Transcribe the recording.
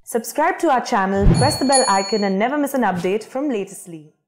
Subscribe to our channel, press the bell icon and never miss an update from Latestly.